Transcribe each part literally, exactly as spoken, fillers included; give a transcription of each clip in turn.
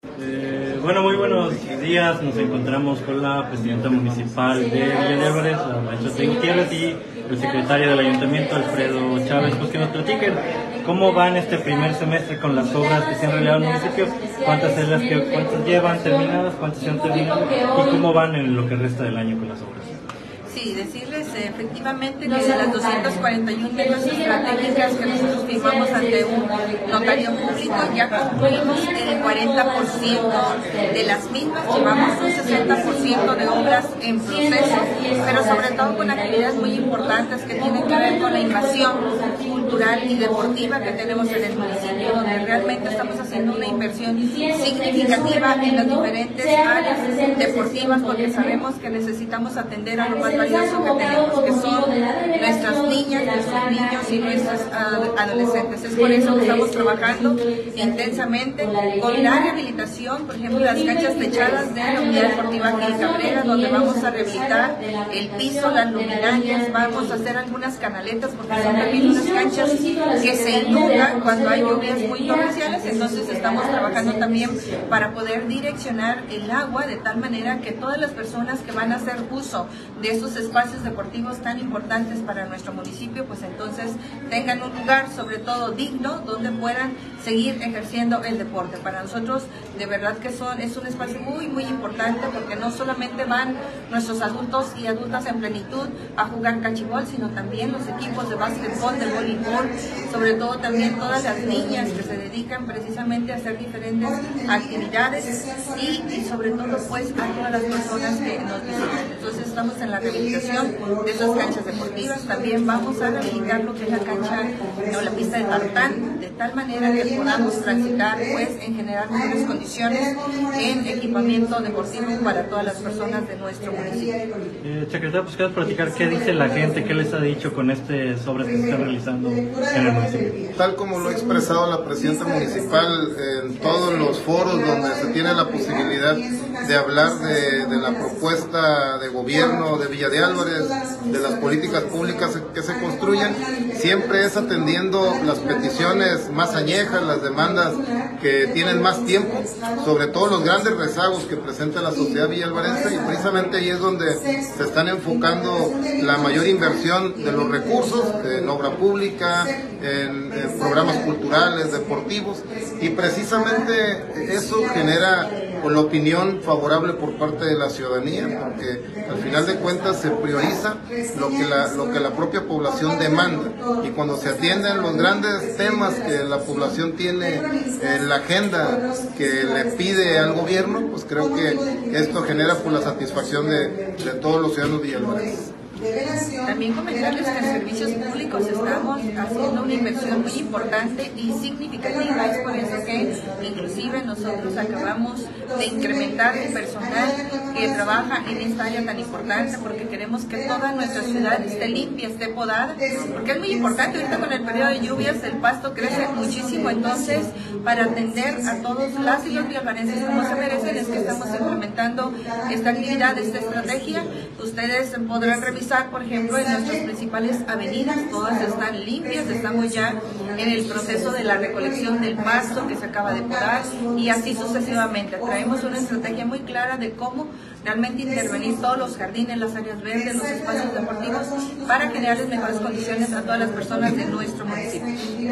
Eh, bueno, muy buenos días. Nos encontramos con la presidenta municipal de Villa de Álvarez, la maestra Tei Gutiérrez, y el secretario del ayuntamiento, Alfredo Chávez, pues que nos platiquen cómo van este primer semestre con las obras que se han realizado en el municipio, cuántas es las que cuántas llevan terminadas, cuántas se han terminado y cómo van en lo que resta del año con las obras. Sí, decirles eh, efectivamente que de las doscientas cuarenta y una metas estratégicas que nosotros firmamos ante un notario público, ya concluimos el cuarenta por ciento de las mismas, llevamos un sesenta por ciento de obras en proceso, pero sobre todo con actividades muy importantes que tienen que ver con la invasión cultural y deportiva que tenemos en el municipio, donde realmente estamos haciendo una inversión significativa en las diferentes áreas deportivas, porque sabemos que necesitamos atender a lo más valioso que tenemos, que son nuestras niñas, nuestros niños y nuestras uh, adolescentes. Es por eso que estamos trabajando intensamente con la rehabilitación, por ejemplo, las canchas techadas de la Unidad Deportiva Gil Cabrera, donde vamos a rehabilitar el piso, las luminarias, vamos a hacer algunas canaletas, porque son también unas canchas que se inundan cuando hay lluvias muy torrenciales. Entonces estamos trabajando también para poder direccionar el agua de tal manera que todas las personas que van a hacer uso de esos espacios deportivos tan importantes para nuestro municipio, pues entonces tengan un lugar sobre todo digno donde puedan seguir ejerciendo el deporte. Para nosotros de verdad que son, es un espacio muy muy importante, porque no solamente van nuestros adultos y adultas en plenitud a jugar cachibol, sino también los equipos de básquetbol, de voleibol, sobre todo también todas las niñas que se dedican precisamente a hacer diferentes actividades y, y sobre todo pues a todas las personas que nos visitan. Entonces estamos en la rehabilitación de esas canchas deportivas. También vamos a rehabilitar lo que es la cancha o la pista de tartán, de tal manera que podamos transitar pues en generar mejores condiciones en equipamiento deportivo para todas las personas de nuestro municipio. Eh, secretario, pues quieres platicar qué dice la gente, qué les ha dicho con estas obras que se están realizando en el municipio. Tal como lo ha expresado la presidenta municipal en todos los foros donde se tiene la posibilidad de hablar de, de la propuesta de gobierno de Villa de Álvarez, de las políticas públicas que se construyen, siempre es atendiendo las peticiones más añejas, las demandas que tienen más tiempo, sobre todo los grandes rezagos que presenta la sociedad villalvarense, y precisamente ahí es donde se están enfocando la mayor inversión de los recursos en obra pública, en, en programas culturales, deportivos, y precisamente eso genera con la opinión favorable por parte de la ciudadanía, porque al final de cuentas se prioriza lo que la, lo que la propia población demanda, y cuando se atienden los grandes temas que la población tiene en la agenda que le pide al gobierno, pues creo que esto genera pues, la satisfacción de, de todos los ciudadanos villalvarenses. También comentarles que en servicios públicos estamos haciendo una inversión muy importante y significativa. Es por eso que inclusive nosotros acabamos de incrementar el personal que trabaja en esta área tan importante, porque queremos que toda nuestra ciudad esté limpia, esté podada, porque es muy importante. Ahorita con el periodo de lluvias el pasto crece muchísimo, entonces para atender a todos las y los villalvarenses como se merecen es que estamos implementando esta actividad, esta estrategia. Ustedes podrán revisar, por ejemplo, en nuestras principales avenidas, todas están limpias, estamos ya en el proceso de la recolección del pasto que se acaba de podar, y así sucesivamente. Traemos una estrategia muy clara de cómo realmente intervenir todos los jardines, las áreas verdes, los espacios deportivos, para generarles mejores condiciones a todas las personas de nuestro municipio.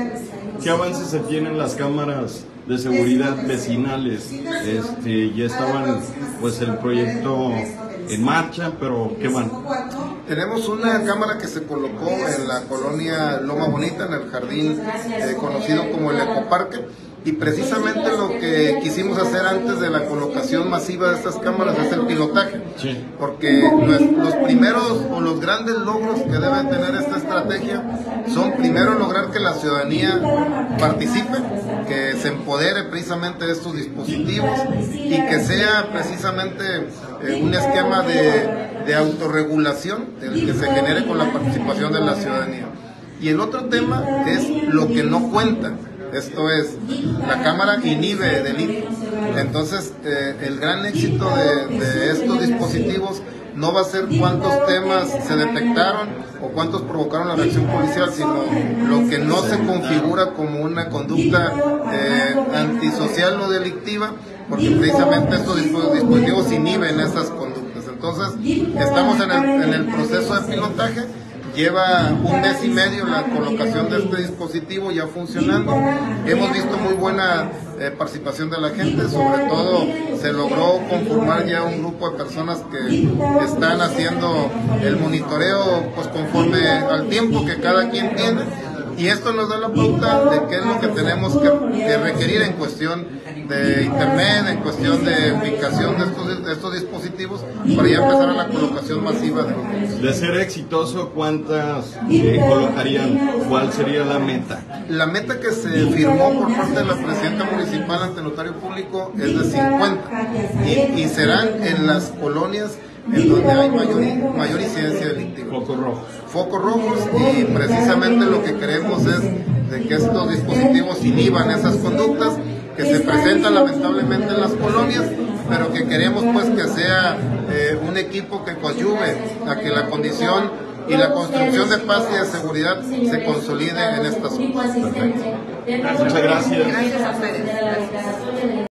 ¿Qué avances se tienen las cámaras de seguridad vecinales? Este, ya estaban pues el proyecto en marcha, pero ¿qué van? Tenemos una cámara que se colocó en la colonia Loma Bonita, en el jardín eh, conocido como el Ecoparque, y precisamente lo que quisimos hacer antes de la colocación masiva de estas cámaras es el pilotaje, sí. Porque los, los primeros o los grandes logros que debe tener esta estrategia son primero lograr que la ciudadanía participe, que se empodere precisamente de estos dispositivos y que sea precisamente eh, un esquema de, de autorregulación el que se genere con la participación de la ciudadanía. Y el otro tema es lo que no cuenta. Esto es, la cámara inhibe delitos. Entonces, eh, el gran éxito de, de estos dispositivos no va a ser cuántos temas se detectaron o cuántos provocaron la reacción policial, sino lo que no se configura como una conducta eh, antisocial o delictiva, porque precisamente estos dispositivos inhiben esas conductas. Entonces, estamos en el, en el proceso de pilotaje. Lleva un mes y medio la colocación de este dispositivo ya funcionando. Hemos visto muy buena eh, participación de la gente, sobre todo se logró conformar ya un grupo de personas que están haciendo el monitoreo pues conforme al tiempo que cada quien tiene, y esto nos da la pauta de qué es lo que tenemos que, que requerir en cuestión de internet, en cuestión de ubicación de estos, de estos dispositivos, para ya empezar a la colocación masiva de los. De ser exitoso, ¿cuántas eh, colocarían? ¿Cuál sería la meta? La meta que se firmó por parte de la presidenta municipal ante notario público es de cincuenta, y, y serán en las colonias en donde hay mayor, mayor incidencia delictiva. Focos rojos. Focos rojos, y precisamente lo que queremos es de que estos dispositivos inhiban esas conductas que se presentan lamentablemente en las colonias, pero que queremos pues que sea eh, un equipo que coadyuve a que la condición y la construcción de paz y de seguridad se consolide en estas zonas. Muchas gracias. Gracias a ustedes. Gracias.